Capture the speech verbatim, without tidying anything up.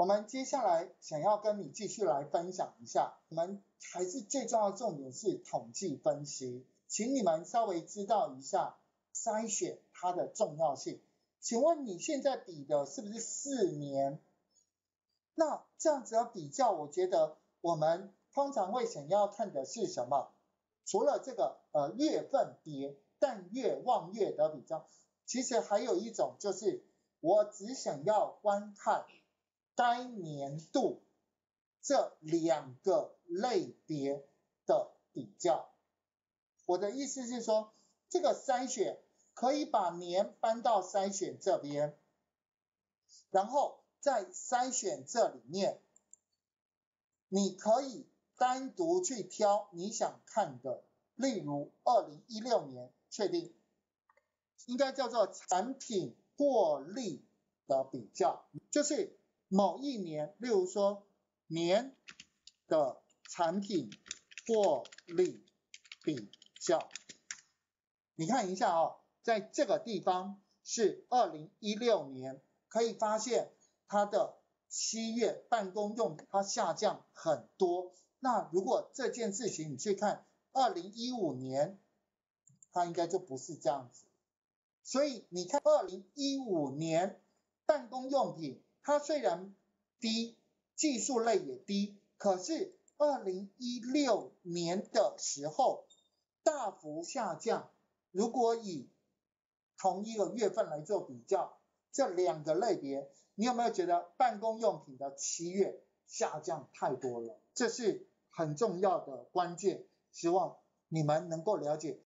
我们接下来想要跟你继续来分享一下，我们还是最重要的重点是统计分析，请你们稍微知道一下筛选它的重要性。请问你现在比的是不是四年？那这样子的比较，我觉得我们通常会想要看的是什么？除了这个呃月份别淡月望月的比较，其实还有一种就是我只想要观看该年度这两个类别的比较。我的意思是说，这个筛选可以把年搬到筛选这边，然后在筛选这里面，你可以单独去挑你想看的，例如二零一六年确定，应该叫做产品获利的比较，就是某一年，例如说年的产品获利比较。你看一下哦，在这个地方是二零一六年，可以发现它的七月办公用它下降很多。那如果这件事情你去看二零一五年，它应该就不是这样子。所以你看二零一五年办公用品它虽然低，技术类也低，可是二零一六年的时候大幅下降。如果以同一个月份来做比较，这两个类别，你有没有觉得办公用品的七月下降太多了？这是很重要的关键，希望你们能够了解。